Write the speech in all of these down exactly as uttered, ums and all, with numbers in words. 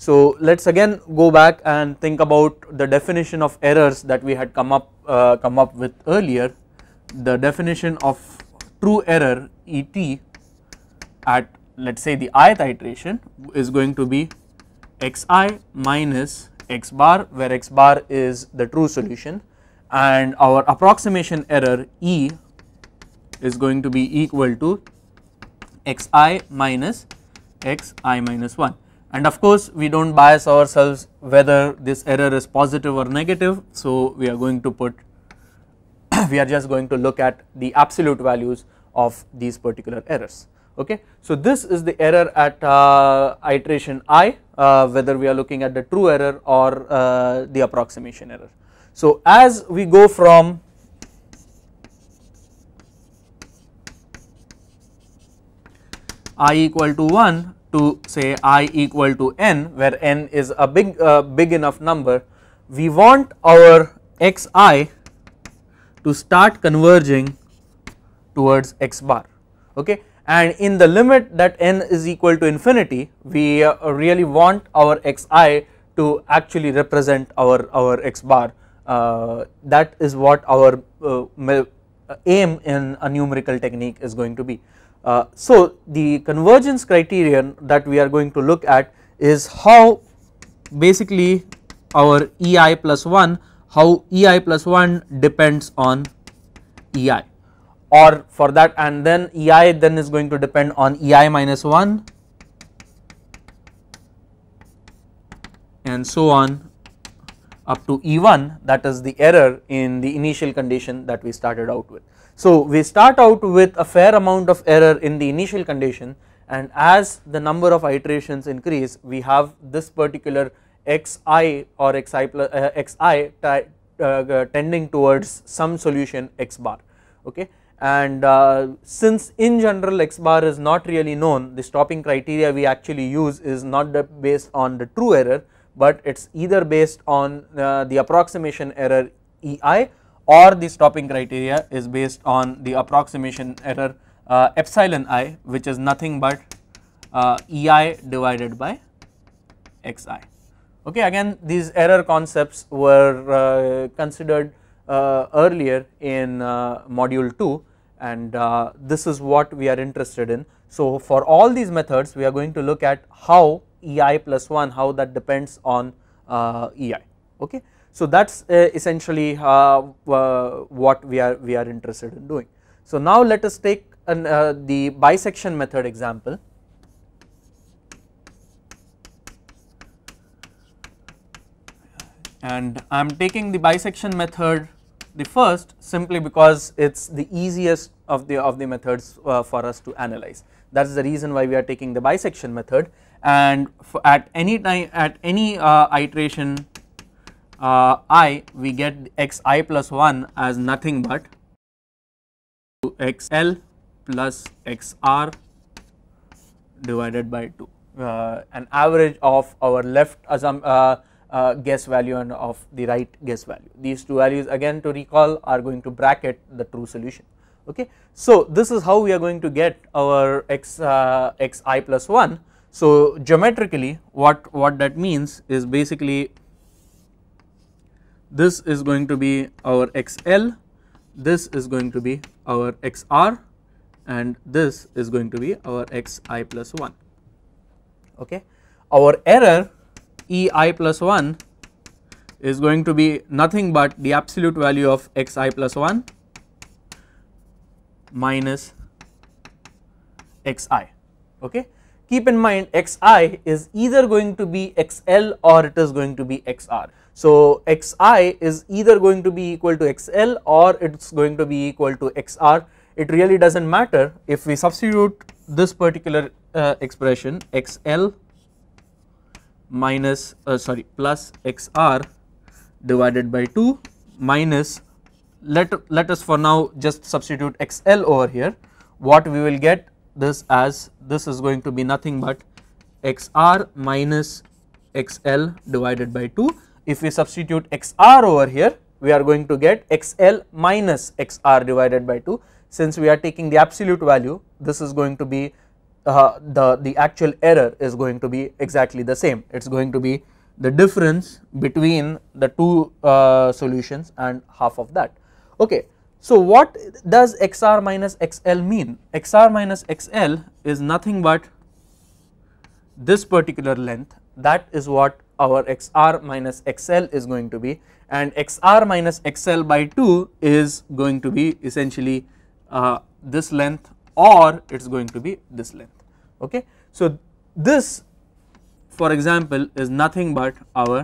So let us again go back and think about the definition of errors that we had come up uh, come up with earlier. The definition of true error Et at, let us say, the ith iteration is going to be xi minus x bar, where x bar is the true solution, and our approximation error E is going to be equal to xi minus xi minus one. And of course we do not bias ourselves whether this error is positive or negative, so we are going to put we are just going to look at the absolute values of these particular errors. Okay. So this is the error at uh, iteration I, uh, whether we are looking at the true error or uh, the approximation error. So as we go from I equal to one to say I equal to n, where n is a big uh, big enough number, we want our xi to start converging towards x bar. Okay. And in the limit that n is equal to infinity, we uh, really want our xi to actually represent our, our x bar. Uh, that is what our uh, aim in a numerical technique is going to be. Uh, so the convergence criterion that we are going to look at is how basically our ei plus one, how ei plus one depends on ei, or for that, and then ei then is going to depend on ei minus one and so on up to E one, that is the error in the initial condition that we started out with. So we start out with a fair amount of error in the initial condition, and as the number of iterations increase, we have this particular xi or xi plus uh, xi uh, tending towards some solution x bar. Okay. And uh, since in general x bar is not really known, the stopping criteria we actually use is not the based on the true error, but it is either based on uh, the approximation error ei, or the stopping criteria is based on the approximation error uh, epsilon I, which is nothing but uh, ei divided by xi. Okay. Again, these error concepts were uh, considered uh, earlier in uh, module two, and uh, this is what we are interested in. So for all these methods we are going to look at how ei plus one, how that depends on uh, ei. Okay. So that is uh, essentially uh, uh, what we are we are interested in doing. So now let us take an, uh, the bisection method example. And I am taking the bisection method the first simply because it is the easiest of the of the methods uh, for us to analyze. That is the reason why we are taking the bisection method, and for at any time at any uh, iteration uh, I, we get xi plus one as nothing but xl plus xr divided by two, uh, an average of our left assum uh, uh, guess value and of the right guess value. These two values, again to recall, are going to bracket the true solution. Okay. So this is how we are going to get our x uh, xi plus one. So geometrically what what that means is basically this is going to be our xl, this is going to be our xr, and this is going to be our xi plus one. Okay. Our error ei plus one is going to be nothing but the absolute value of xi plus one minus xi. Okay. Keep in mind xi is either going to be xl or it is going to be xr. So xi is either going to be equal to xl or it is going to be equal to xr. It really does not matter if we substitute this particular uh, expression xl minus uh, sorry plus xr divided by two minus, let, let us for now just substitute xl over here. What we will get this as, this is going to be nothing but xr minus xl divided by two. If we substitute xr over here, we are going to get xl minus xr divided by two. Since we are taking the absolute value, this is going to be uh, the, the actual error is going to be exactly the same. It is going to be the difference between the two uh, solutions and half of that. Okay. So what does X R minus X L mean? X R minus X L is nothing but this particular length, that is what our X R minus X L is going to be, and X R minus X L by two is going to be essentially uh, this length, or it is going to be this length. Okay. So this, for example, is nothing but our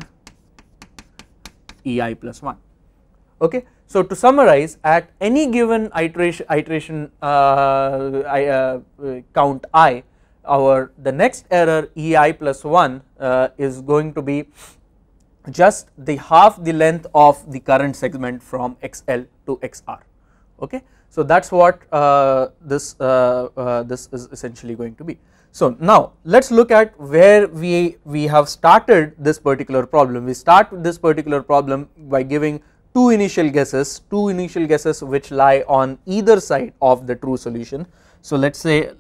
E I plus one. Okay. So to summarize, at any given iteration, iteration uh, I, uh, count I, our the next error E I plus one uh, is going to be just the half the length of the current segment from X L to X R. Okay. So that is what uh, this uh, uh, this is essentially going to be. So now let us look at where we we have started this particular problem. We start this particular problem by giving two initial guesses, two initial guesses which lie on either side of the true solution. So let us say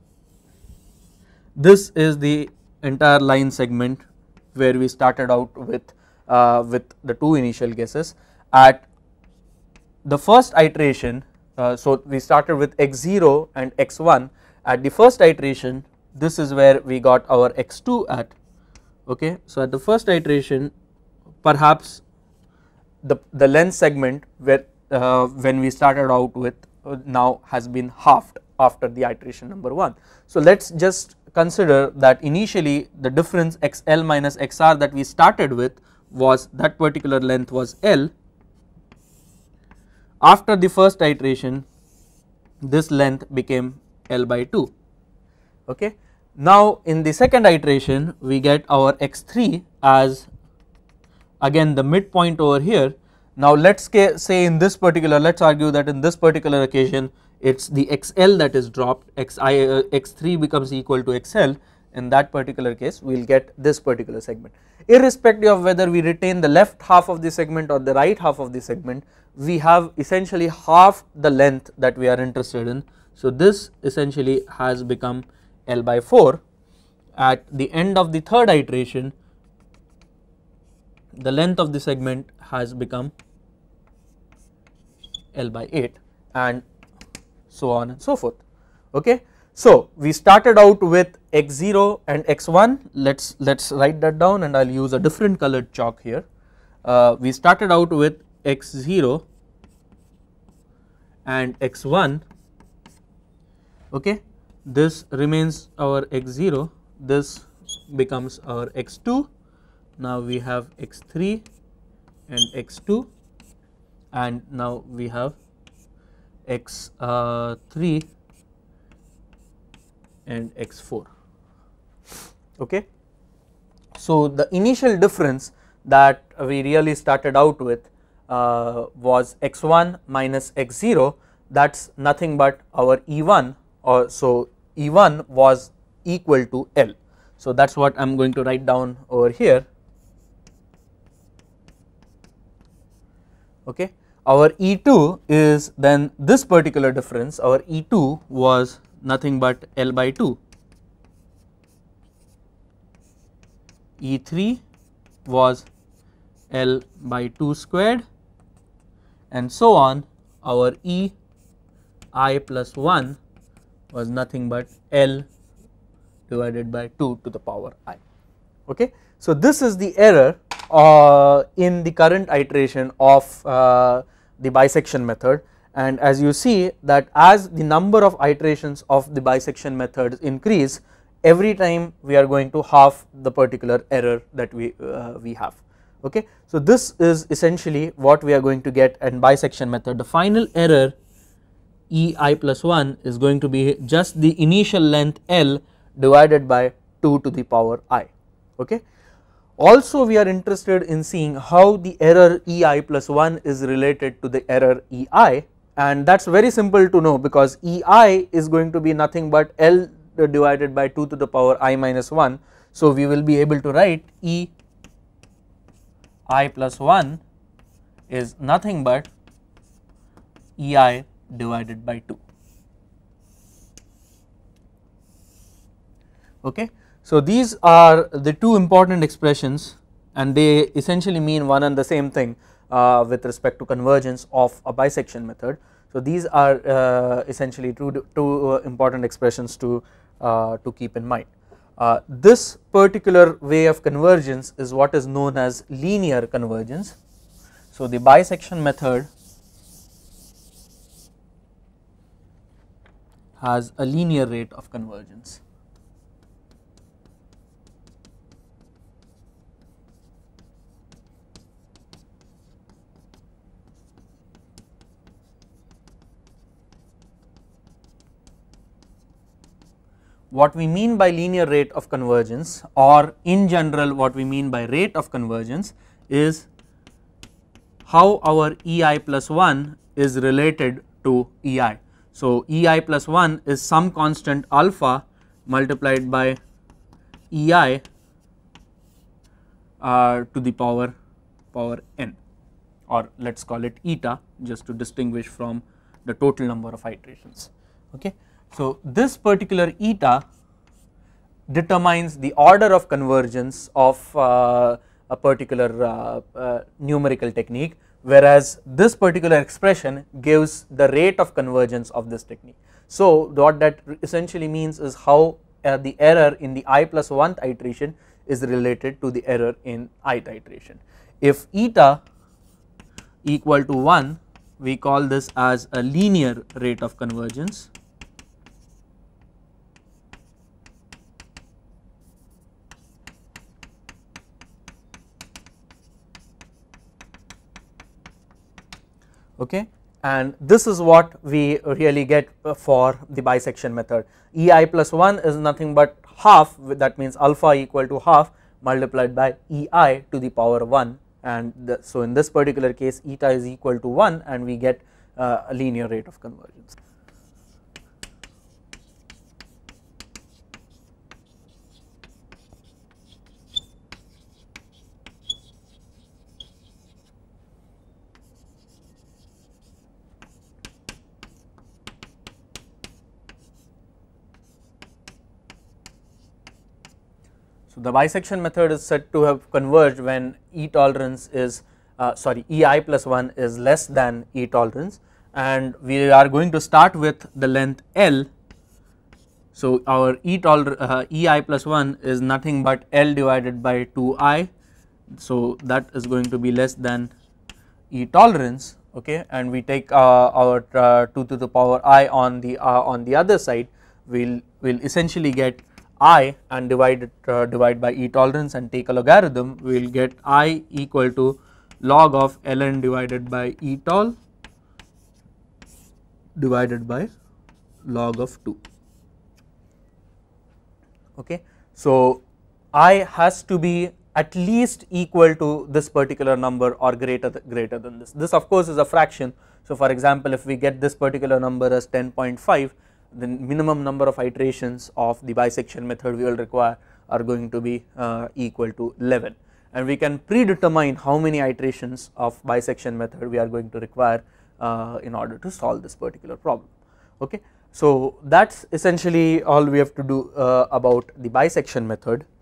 this is the entire line segment where we started out with uh, with the two initial guesses. At the first iteration, uh, so we started with x zero and x one. At the first iteration, this is where we got our x two at. Okay. So at the first iteration, perhaps the the length segment where uh, when we started out with uh, now has been halved after the iteration number one. So let us just consider that initially the difference X L minus X R that we started with was that particular length was L. After the first iteration, this length became L by two. Okay. Now in the second iteration, we get our X three as again the midpoint over here. Now let us say in this particular, let us argue that in this particular occasion it is the X L that is dropped, X I, uh, X three becomes equal to X L. In that particular case we will get this particular segment. Irrespective of whether we retain the left half of the segment or the right half of the segment, we have essentially half the length that we are interested in. So this essentially has become L by four. At the end of the third iteration, the length of the segment has become L by eight, and so on and so forth. Okay. So we started out with x zero and x one. Let's let's write that down, and I'll use a different colored chalk here. Uh, we started out with x zero and x one. Okay. This remains our x zero. This becomes our x two. Now we have x three and x two, and now we have x three and x four. Okay. So the initial difference that we really started out with uh, was x one minus x zero, that is nothing but our E one, or so E one was equal to L. So that is what I am going to write down over here. Okay. Our E two is then this particular difference. Our E two was nothing but L by two. E three was L by two squared, and so on. Our E I plus one was nothing but L divided by two to the power I. Okay. So this is the error uh, in the current iteration of uh, the bisection method, and as you see that as the number of iterations of the bisection method increase, every time we are going to halve the particular error that we uh, we have. Okay. So this is essentially what we are going to get in bisection method. The final error E I plus one is going to be just the initial length L divided by two to the power I. Okay. Also we are interested in seeing how the error E I plus one is related to the error E I, and that is very simple to know, because E I is going to be nothing but L divided by two to the power I minus one. So we will be able to write E I plus one is nothing but E I divided by two. Okay. So these are the two important expressions and they essentially mean one and the same thing uh, with respect to convergence of a bisection method. So these are uh, essentially two, two uh, important expressions to, uh, to keep in mind. Uh, this particular way of convergence is what is known as linear convergence. So the bisection method has a linear rate of convergence. What we mean by linear rate of convergence, or in general what we mean by rate of convergence, is how our E I plus one is related to E I. So E I plus one is some constant alpha multiplied by E I uh, to the power power n, or let us call it eta just to distinguish from the total number of iterations. Okay. So this particular eta determines the order of convergence of uh, a particular uh, uh, numerical technique, whereas this particular expression gives the rate of convergence of this technique. So what that essentially means is how uh, the error in the I plus one iteration is related to the error in ith iteration. If eta equal to one, we call this as a linear rate of convergence. Okay, and this is what we really get for the bisection method. E I plus one is nothing but half, that means alpha equal to half multiplied by E I to the power one, and the, so in this particular case eta is equal to one and we get uh, a linear rate of convergence. So the bisection method is said to have converged when E tolerance is uh, sorry E I plus one is less than E tolerance, and we are going to start with the length L. So our E toler uh, E I plus one is nothing but L divided by two I, so that is going to be less than E tolerance. Okay, and we take uh, our uh, two to the power I on the uh, on the other side, we'll will essentially get I and divide it uh, divide by E tolerance and take a logarithm, we will get I equal to log of ln divided by E tol divided by log of two. Okay. So I has to be at least equal to this particular number or greater th greater than this. This of course is a fraction. So for example, if we get this particular number as ten point five, the minimum number of iterations of the bisection method we will require are going to be uh, equal to eleven, and we can predetermine how many iterations of bisection method we are going to require uh, in order to solve this particular problem. Okay. So that is essentially all we have to do uh, about the bisection method.